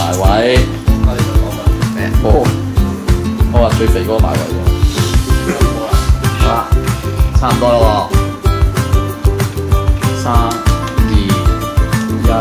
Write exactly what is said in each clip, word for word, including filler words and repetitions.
埋位。哦，我話最肥嗰個埋位喎。好啦，差唔多啦喎。三二一，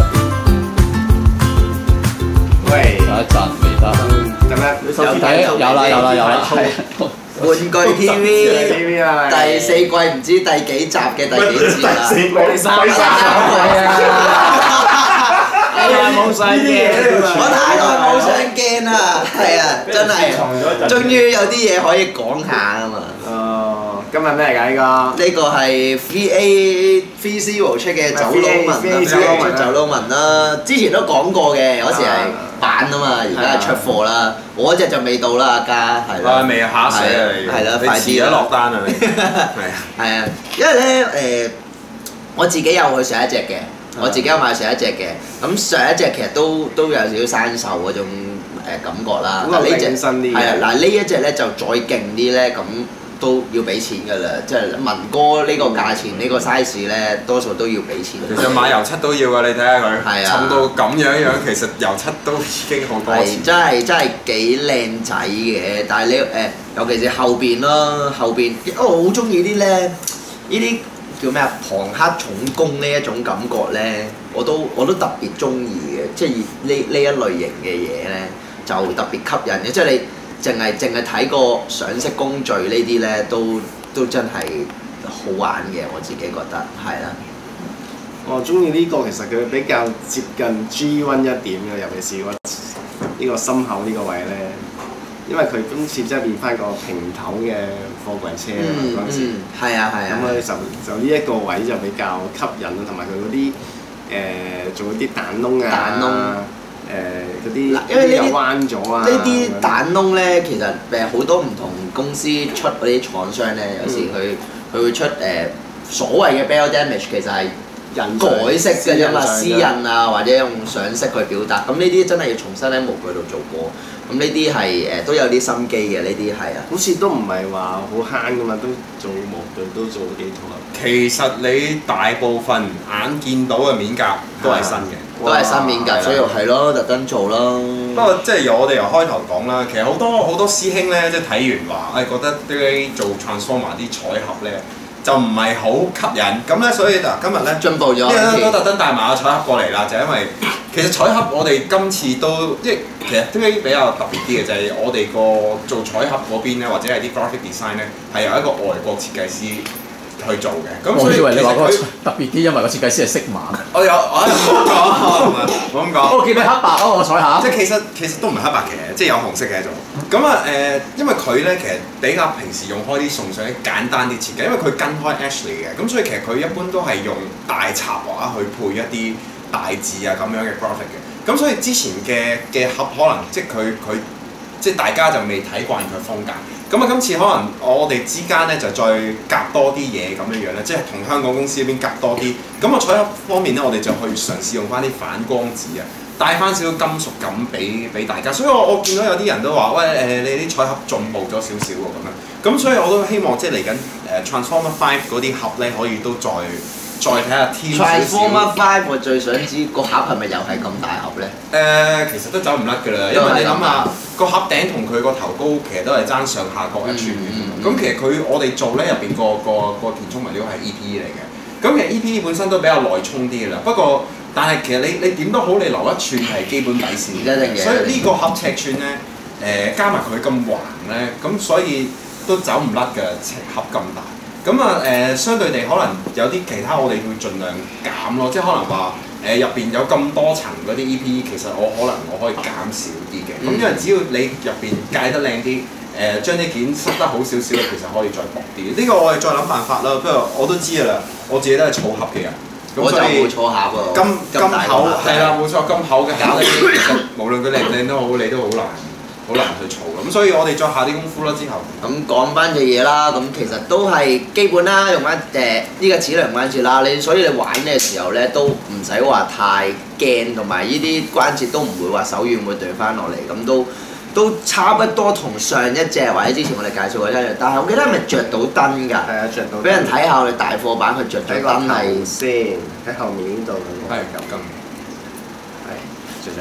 喂， 有一陣未得。 咁樣有睇有啦有啦有啦，係。 玩具 T V T V 啊， 第四季唔知第幾集嘅第幾節啦。 第四季第三集係啊！ 哎呀，冇上鏡我太耐冇上鏡啦，係啊，真係，終於有啲嘢可以講下啊嘛。 哦，今日咩嚟㗎呢呢個係 three A three Zero 出嘅走佬文啦 three A ，three A 出走佬文啦，之前都講過嘅，嗰時係版啊嘛，而家係出貨啦。我嗰隻就未到啦，阿嘉係啦。 啊，未啊，嚇死啊你！ 係啦， 你快啲啦遲咗落單啊你！係啊， 係啊，因為咧誒，我自己有去上一隻嘅。我自己有買上一隻嘅，咁上一隻其實都都有少少生鏽嗰種誒感覺啦。 咁啊呢隻新啲嘅係啊，嗱呢一隻咧就再勁啲咧，咁都要俾錢㗎啦。即係文哥呢個價錢呢個 size 咧，多數都要俾錢。 其實買油漆都要㗎，你睇下佢， 係啊重到咁樣樣，其實油漆都已經好多係錢。 真係真係幾靚仔嘅，但係你誒、呃，尤其是後邊咯，後邊，哦我好中意啲咧，呢啲。叫咩啊？龐克重工呢一種感覺咧，我都我都特別中意嘅，即係呢呢一類型嘅嘢咧，就特別吸引嘅。即係你淨係淨係睇個上色工序呢啲咧，都都真係好玩嘅。我自己覺得係啦。 我中意呢個，其實佢比較接近 G 一 一點嘅，尤其是個呢個心口呢個位咧，因為佢今次真係變翻個平頭嘅貨櫃車啊嘛嗰陣時。 係啊係啊。 咁咧就就呢一個位就比較吸引啦，同埋佢嗰啲誒做嗰啲彈窿啊， 彈窿誒嗰啲因為呢啲又彎咗啊。 呢啲彈窿咧，其實誒好多唔同公司出嗰啲廠商咧，有時佢佢會出誒、呃、所謂嘅 bell damage，其實係改色嘅啫嘛，絲印啊或者用上色去表達。咁呢啲真係要重新喺模具度做過。咁呢啲係誒都有啲心機嘅，呢啲係啊。 好似都唔係話好慳噶嘛，都做模具都做幾套啦。 其實你大部分眼見到嘅面甲都係新嘅， 都係新面甲，所以係咯，特登做咯。 不過即係由我哋由開頭講啦，其實好多好多師兄咧，即係睇完話，誒覺得啲做 Transformer 啲彩盒咧就唔係好吸引，咁咧所以嗱今日咧進步咗， 呢都特登帶埋個彩盒過嚟啦，就因為其實彩盒我哋今次都即係其實都比較特別啲嘅，就係我哋個做彩盒嗰邊咧，或者係啲 graphic design 咧，係由一個外國設計師去做嘅。咁所以我以為你話嗰個佢特別啲，因為個設計師係色盲。 我有我唔好講，唔好咁講。 我見你黑白咯，我彩下。 即係其實其實都唔係黑白嘅，即係有紅色嘅一種。咁啊誒，因為佢咧其實比較平時用開啲送上啲簡單啲設計，因為佢跟開 Ashley 嘅，咁所以其實佢一般都係用大插畫去配一啲大字啊咁樣嘅 graphic 嘅。咁所以之前嘅嘅盒可能即係佢佢即係大家就未睇慣佢風格。咁啊，今次可能我哋之間咧就再夾多啲嘢咁樣樣咧，即係同香港公司嗰邊夾多啲。咁啊，彩盒方面咧，我哋就去嘗試用翻啲反光紙啊，帶翻少少金屬感俾俾大家。所以我我見到有啲人都話：喂誒、呃，你啲彩盒進步咗少少喎咁樣。咁所以我都希望即係嚟緊誒 Transformer Five 嗰啲盒咧，可以都再再睇下添少少。 Transformer Five 我最想知個盒係咪又係咁大盒咧？ 誒、呃，其實都走唔甩㗎啦，因為你諗下個盒頂同佢個頭高，其實都係爭上下各一寸嘅。咁、嗯、其實佢我哋做咧入邊個個個填充物料係 E P E 嚟嘅。咁其實 E P E 本身都比較耐沖啲㗎啦。不過，但係其實你你點都好，你留一寸係基本底線。 一定嘅。 所以呢個盒尺寸咧，誒、呃、加埋佢咁橫咧，咁所以都走唔甩嘅盒咁大。咁啊誒，相對地可能有啲其他我哋會盡量減咯，即係可能話誒入邊有咁多層嗰啲 E P E，其實我可能我可以減少啲嘅。咁、嗯、因為只要你入邊戒得靚啲，誒、呃、將啲件塞得好少少，其實可以再薄啲。呢、這個我哋再諗辦法啦。不過我都知㗎啦，我自己都係儲盒嘅人。 我就冇儲盒喎。 金金口係啦，冇錯，金口嘅搞呢啲，其實無論佢靚唔靚都好，你都好難。好難去嘈咁，所以我哋再下啲功夫啦。之後咁講翻隻嘢啦，咁其實都係基本啦，用翻誒呢個齒輪關節啦。你所以你玩嘅時候咧，都唔使話太驚，同埋呢啲關節都唔會話手軟會掉翻落嚟，咁都都差不多同上一隻或者之前我哋介紹過一樣。但係我記得係咪着到燈㗎？ 係啊，着到。俾人睇下我哋大貨版佢着咗燈係先喺後面呢度。 係有燈。 係着咗未？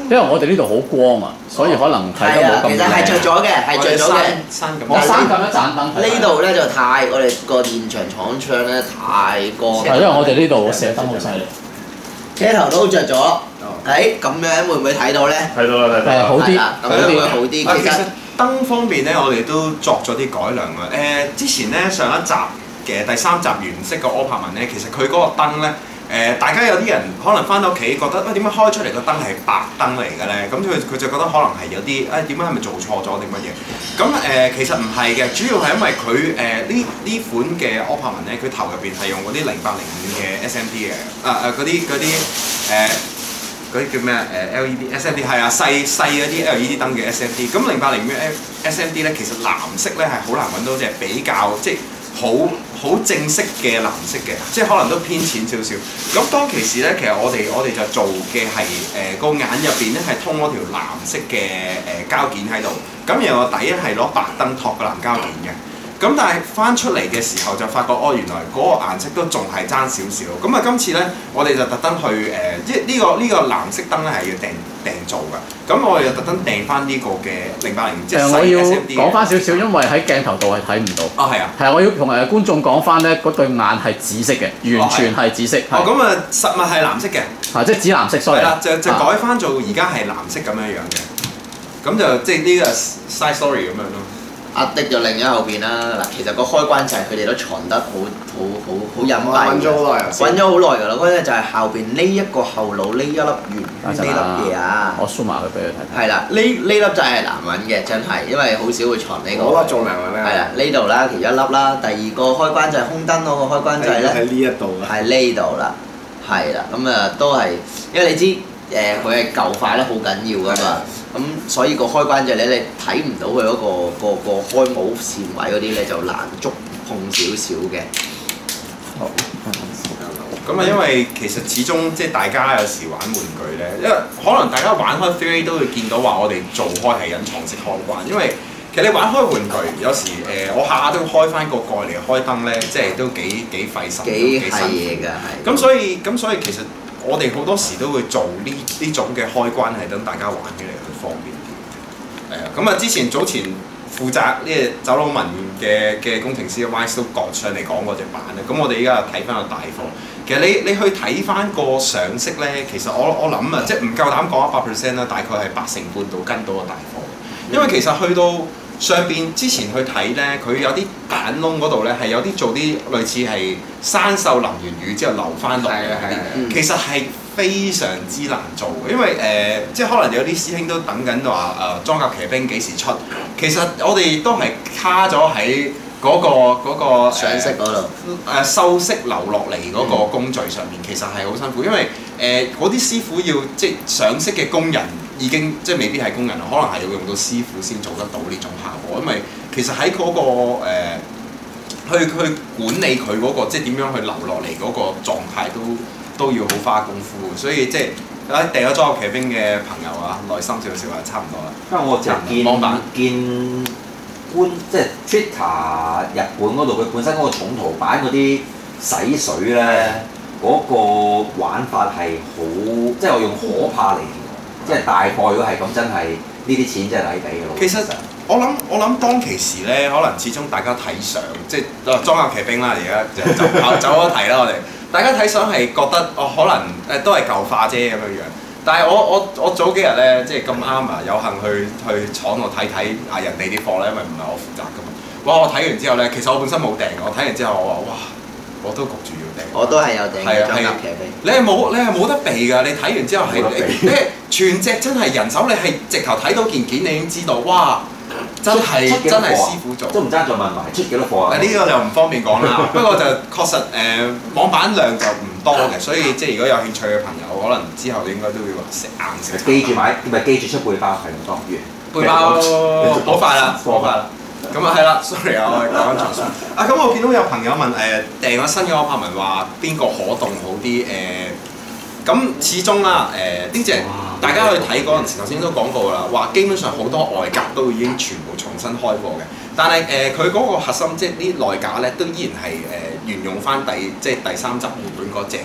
因為我哋呢度好光啊，所以可能睇得係啊， 冇咁其實係着靚。 咗嘅，係着咗嘅。 山咁我閂咁一盞燈睇。 呢度咧就太，我哋個現場廠窗咧太光。 係因為我哋呢度射燈好犀利。 車頭都着咗，誒咁樣會唔會睇到咧？ 睇到啦，睇到啦。 誒好啲係啦咁樣會好啲。其實啊其實燈方面咧，我哋都作咗啲改良啊。誒、之前咧上一集嘅第三集原色嘅柯柏文咧，其實佢嗰個燈咧，誒、大家有啲人可能翻到屋企覺得喂點解開出嚟個燈係白燈嚟嘅咧？咁佢佢就覺得可能係有啲誒點解係咪做錯咗定乜嘢？咁誒、其實唔係嘅，主要係因為佢誒呢呢款嘅柯柏文咧，佢頭入邊係用嗰啲零八零五嘅 S M D 嘅，啊誒嗰啲嗰啲誒。嗰啲叫咩誒 L E D S M D 係啊，細細嗰啲 L E D 燈嘅 S M D。咁零八零嘅 S M D 咧，其實藍色咧係好難揾到隻比較即係好好正式嘅藍色嘅，即係可能都偏淺少少。咁當其時咧，其實我哋我哋就做嘅係誒個眼入邊咧係通嗰條藍色嘅誒膠件喺度，咁然後個底咧係攞白燈托個藍膠件嘅。咁但係翻出嚟嘅時候就發覺哦，原來嗰個顏色都仲係爭少少。咁啊，今次咧我哋就特登去誒，即係呢個呢、這個藍色燈咧係要訂訂做嘅。咁我哋就特登訂翻呢個嘅零八零，即係誒，我要 S M D 講翻少少，因為喺鏡頭度係睇唔到。 啊，係啊。 係啊，我要同誒觀眾講翻咧，嗰對眼係紫色嘅，完全係紫色。 哦，咁啊，實物係藍色嘅。 啊，即係紫藍色，sorry。 係啦，就就改翻做而家係藍色咁樣樣嘅。咁就即係呢個 side story 咁樣咯。 阿迪就另咗後邊啦。嗱，其實個開關掣佢哋都藏得好好好好隱蔽。 揾咗好耐啊！ 揾咗好耐㗎啦，嗰陣就係後邊呢一個後腦呢一粒圓呢粒嘢啊。 我 zoom 埋佢俾佢睇睇。 係啦，呢呢粒就係難揾嘅，真係，因為好少會藏呢個。 我覺得仲難揾咩？ 係啦，呢度啦，其中一粒啦。第二個開關就係空燈嗰個開關掣咧， 喺呢一度嘅。 喺呢度啦，係啦，咁啊都係，因為你知誒佢係舊化得好緊要㗎嘛。咁所以個開關掣咧，你睇唔到佢嗰、個個個開模線位嗰啲咧，就難觸碰少少嘅。 好。 咁啊，因為其實始終即係大家有時玩玩具咧，因為可能大家玩開 three A 都會見到話我哋做開係隱藏式開關，因為其實你玩開玩具有時誒、呃，我下下都開翻個蓋嚟開燈咧，即係都幾幾費神， 幾係幾辛嘢㗎，係。 咁所以咁所以其實我哋好多時都會做呢呢種嘅開關係等大家玩起嚟去方便啲。係啊，咁啊之前早前負責呢個走佬文嘅嘅工程師 Wise 都講上嚟講嗰隻版咧，咁我哋依家睇翻個大貨。其實你你去睇翻個上色咧，其實我我諗啊，即係唔夠膽講一百 percent 啦，大概係八成半度跟到個大貨。因為其實去到上邊之前去睇咧，佢有啲彈窿嗰度咧係有啲做啲類似係生鏽淋完雨之後流翻落嚟嗰啲，其實係非常之難做嘅，因為誒、呃、即係可能有啲師兄都等緊話誒裝甲騎兵幾時出，其實我哋都係卡咗喺嗰個嗰、嗰個上色嗰度誒修飾流落嚟嗰個工序上面，其實係好辛苦，因為誒嗰啲師傅要即係上色嘅工人已經即係未必係工人，可能係要用到師傅先做得到呢種效果，因為其實喺嗰、嗰個、呃、去去管理佢嗰、嗰個即係點樣去流落嚟嗰個狀態都都要好花功夫，所以即係啊訂咗裝甲騎兵嘅朋友啊，耐心少少啊，差唔多啦。 因為我就見網版見官即係 Twitter 日本嗰度，佢本身嗰個重圖版嗰啲洗水咧，嗰、嗰個玩法係好，即係我用可怕嚟形容，即係大概如果係咁，真係呢啲錢真係抵俾嘅咯。 其實我諗我諗當其時咧，可能始終大家睇相，即係裝甲騎兵啦，而家就就走走咗題啦，我哋大家睇相係覺得哦，可能誒都係舊化啫咁樣樣。但係我我我早幾日咧，即係咁啱啊，有幸去去廠度睇睇啊人哋啲貨咧，因為唔係我負責噶嘛。哇！我睇完之後咧，其實我本身冇訂，我睇完之後我話哇，我都焗住要訂。 我都係有訂嘅裝甲騎兵。 你係冇你係冇得避㗎，你睇完之後係你你全隻真係人手，你係直頭睇到件件，你已經知道哇！真係真係師傅做， 都唔爭再問埋出幾多貨啊？ 呢個就唔方便講啦。不過就確實誒、呃、網版量就唔多嘅，所以即係如果有興趣嘅朋友，可能之後應該都要食硬食。 記住買，唔係記住出背包係咁多完。 背包好快啦，好快啦。咁啊係啦 ，sorry 啊，我哋講緊重數。啊咁我見到有朋友問誒、呃、訂咗新嘅柯柏文話邊個可動好啲誒？咁、呃、始終啦誒呢隻。大家去睇嗰陣時，頭先都講過啦，話基本上好多外格都已經全部重新開過嘅。但係誒佢嗰個核心即係啲內架咧，都依然係誒、呃、沿用翻第即係第三集原本嗰隻嘅。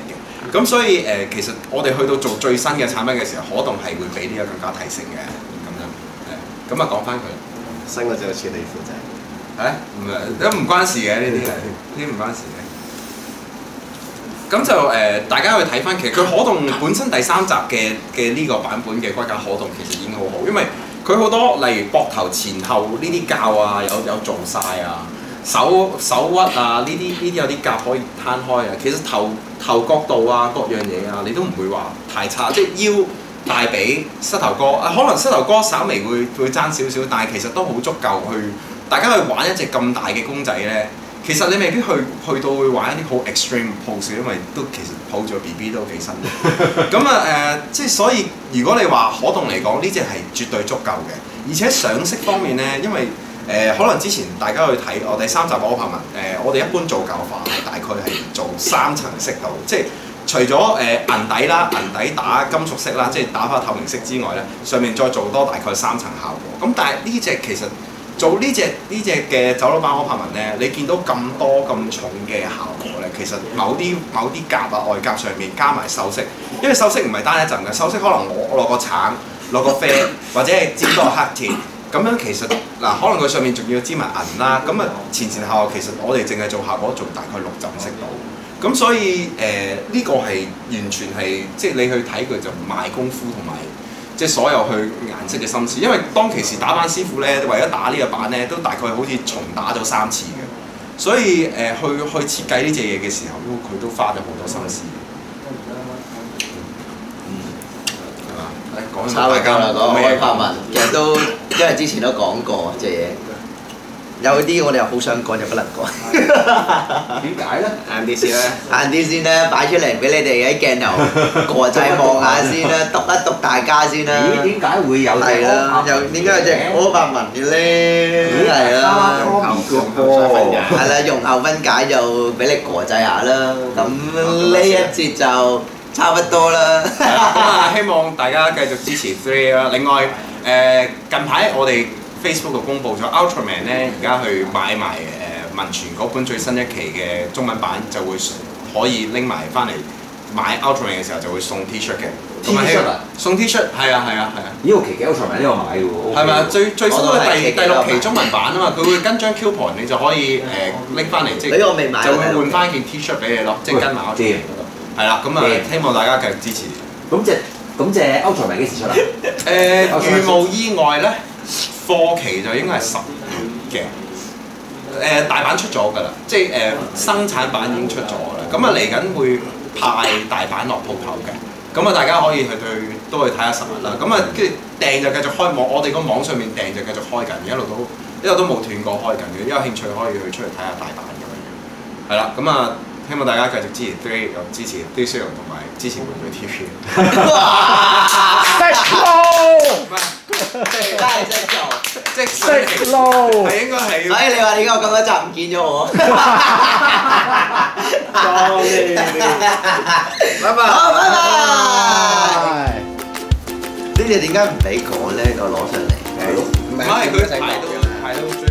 咁所以誒、呃，其實我哋去到做最新嘅產品嘅時候，可動係會比呢個更加提升嘅咁樣。誒，咁啊講翻佢， 新嗰隻好似你負責。 誒唔係都唔關事嘅呢啲係，呢啲唔關事嘅。咁就誒、呃，大家去睇翻，其實佢可動本身第三集嘅嘅呢個版本嘅龜甲可動其實已經好好，因為佢好多例如膊頭前後呢啲骹啊，有有做晒啊，手手屈啊，呢啲呢啲有啲甲可以攤開啊。其實頭頭角度啊，各樣嘢啊，你都唔會話太差，即係腰、大髀、膝頭哥啊，可能膝頭哥稍微會會爭少少，但係其實都好足夠去大家去玩一隻咁大嘅公仔咧。其實你未必去去到會玩一啲好 extreme pose，因為都其實抱住個 B B 都幾辛苦。咁啊誒，即係所以如果你話可動嚟講，呢隻係絕對足夠嘅。而且上色方面咧，因為誒、呃、可能之前大家去睇我第三集嘅柯柏文誒，我哋一般做教化係大概係做三層色度，即係除咗誒、呃、銀底啦、銀底打金屬色啦，即係打返透明色之外咧，上面再做多大概三層效果。咁但係呢隻其實做呢隻呢隻嘅走佬版柯柏文咧，你見到咁多咁重嘅效果咧，其實某啲某啲甲啊外甲上面加埋鏽色，因為鏽色唔係單一陣嘅，鏽色可能我落個橙、落個啡，或者係沾多個黑鐵，咁樣其實嗱，可能佢上面仲要沾埋銀啦，咁啊前前後後其實我哋淨係做效果做大概六浸色度，咁所以誒呢、呃呢個係完全係即係你去睇佢就賣功夫同埋。即係所有去顏色嘅心思，因為當其時打板師傅咧，為咗打呢個板咧，都大概好似重打咗三次嘅，所以誒、呃、去去設計呢隻嘢嘅時候，都佢都花咗好多心思。嗯，係嘛？誒講差唔多啦，講柯柏文，其實都因為之前都講過隻嘢。有啲我哋又好想講又不能講， 點解咧？ 晏啲先啦， 晏啲先啦，擺出嚟俾你哋喺鏡頭國際望下先啦，篤一篤大家先啦。 咦？點解會有隻係啦，又點解有隻柯柏文嘅咧？係啦， 用後用後分解。 係啦，用後分解就俾你國際下啦。咁呢一節就差不多啦。 咁啊，希望大家繼續支持 Three 啦。另外誒，近排我哋Facebook 度公布咗 Ultraman 咧，而家去買埋誒文傳嗰本最新一期嘅中文版，就會可以拎埋翻嚟買 Ultraman 嘅時候就會送 T-shirt 嘅。 T 恤啊？ 送 T-shirt 係啊係啊係啊！ 呢個期嘅 Ultraman 呢個買嘅喎。 係咪啊？最最新嘅第第六期中文版啊嘛，佢會跟張 coupon 你就可以誒拎翻嚟，即係呢個未買就會換翻件 T-shirt 俾你咯，即係跟埋 Ultraman 嗰度。係啦，咁啊希望大家繼續支持。 咁隻咁隻 Ultraman 幾時出啊？ 誒，如無意外咧。貨期就應該係十月嘅，誒、呃、大版出咗㗎啦，即係誒、呃、生產版已經出咗㗎啦，咁啊嚟緊會派大版落鋪頭嘅，咁啊大家可以去去都去睇下實物啦，咁啊跟住訂就繼續開網，我哋個網上面訂就繼續開緊，一路都一路都冇斷過開緊嘅，有興趣可以去出嚟睇下大版咁樣，係啦，咁啊希望大家繼續支持 Three， 又支持 D C 同埋支持妹妹 T V。 真係識做， 即識撈，係應該係。 所以你話點解我咁多集唔見咗我？ 多謝你，拜拜。 好，拜拜。呢隻點解唔俾講咧？我攞上嚟。 係咯， 唔係佢排到排到最。